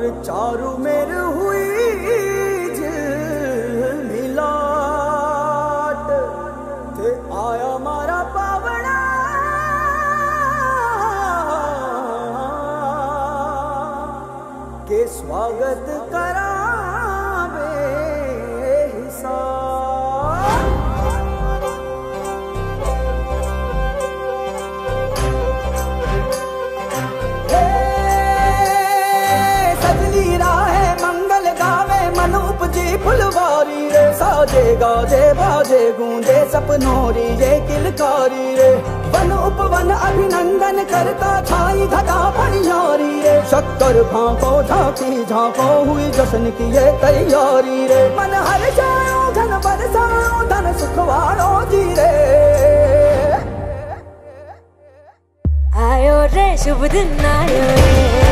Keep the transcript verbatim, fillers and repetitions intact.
चारू मेर हुई मिलाट ते आया मारा पावना के स्वागत करावे हिसाब। फुलवारी रे साजे गाजे बाजे गूंजे सपनोरी रे किलकारी रे वन उपवन अभिनंदन करता छाई घटा फणियारी रे शक्कर भांको झांकी झांको हुई जश्न की ये तैयारी रे मन हर जाओ धन बरसाओ धन सुखवारो जी रे। आयो रे शुभ दिन आयो रे